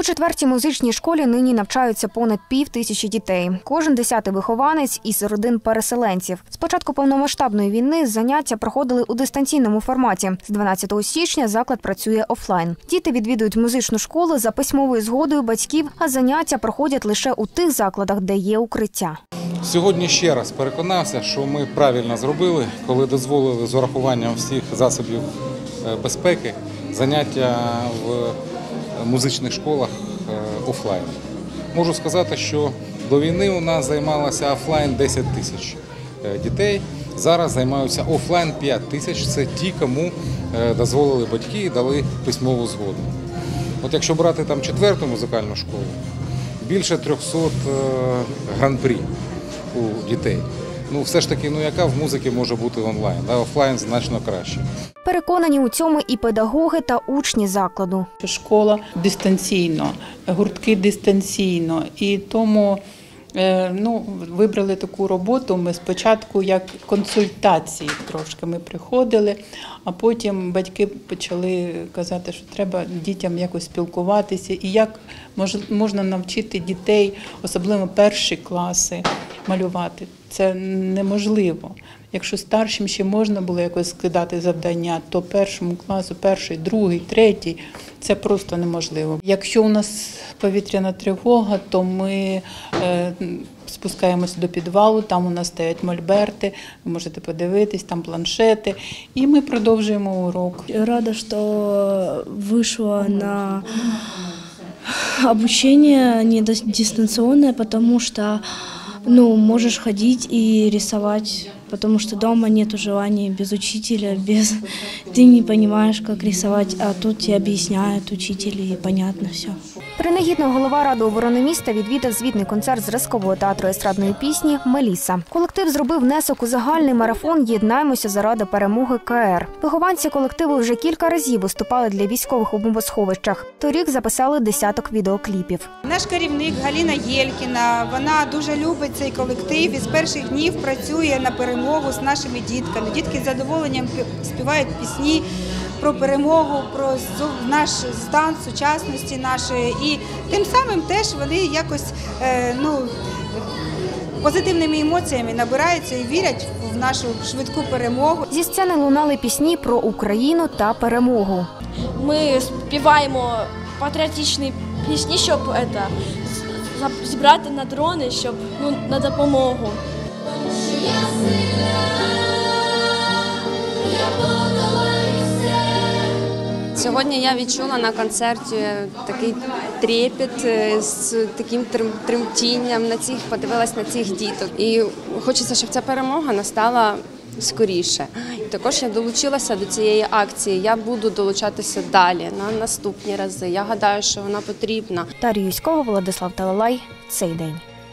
У 4-й музичній школі нині навчаються понад 5000 дітей. Кожен 10-й вихованець із родин переселенців. З початку повномасштабної війни заняття проходили у дистанційному форматі. З 12 січня заклад працює офлайн. Діти відвідують музичну школу за письмовою згодою батьків, а заняття проходять лише у тих закладах, де є укриття. Сьогодні ще раз переконався, що ми правильно зробили, коли дозволили з урахуванням всіх засобів безпеки заняття в музичних школах офлайн. Можу сказати, що до війни у нас займалося офлайн 10 тисяч дітей, зараз займаються офлайн 5 тисяч. Це ті, кому дозволили батьки і дали письмову згоду. От якщо брати там 4-ту музикальну школу, більше 300 гран-прі у дітей. Ну, все ж таки, яка в музиці може бути онлайн? Офлайн значно краще. Переконані у цьому і педагоги та учні закладу. Школа дистанційно, гуртки дистанційно. І тому вибрали таку роботу. Ми спочатку як консультації трошки ми приходили, а потім батьки почали казати, що треба дітям якось спілкуватися і як можна навчити дітей, особливо перші класи, малювати. Це неможливо. Якщо старшим ще можна було якось скидати завдання, то першому класу, перший, другий, третій – це просто неможливо. Якщо у нас повітряна тривога, то ми спускаємося до підвалу, там у нас стоять мольберти, ви можете подивитись, там планшети, і ми продовжуємо урок. Рада, що вийшла на обучение не дистанционное, потому что можешь ходить и рисовать, потому что дома нету желания без учителя, ты не понимаешь, как рисовать, а тут тебе объясняют учитель, и понятно все. Принагідно голова Ради оборони міста відвідав звітний концерт зразкового театру естрадної пісні «Меліса». Колектив зробив внесок у загальний марафон «Єднаймося заради перемоги КР». Вихованці колективу вже кілька разів виступали для військових у бомбосховищах. Торік записали десяток відеокліпів. Наш керівник Галина Єлькіна, вона дуже любить цей колектив і з перших днів працює на перемогу з нашими дітками. Дітки з задоволенням співають пісні про перемогу, про наш стан сучасності нашої. І тим самим теж вони якось позитивними емоціями набираються і вірять в нашу швидку перемогу. Зі сцени лунали пісні про Україну та перемогу. Ми співаємо патріотичні пісні, щоб зібрати на дрони, щоб на допомогу. Сьогодні я відчула на концерті такий трепет з таким тремтінням, подивилась на цих діток. І хочеться, щоб ця перемога настала скоріше. Також я долучилася до цієї акції, я буду долучатися далі, на наступні рази. Я гадаю, що вона потрібна. Дар'я Юськова, Владислав Талалай. Цей день.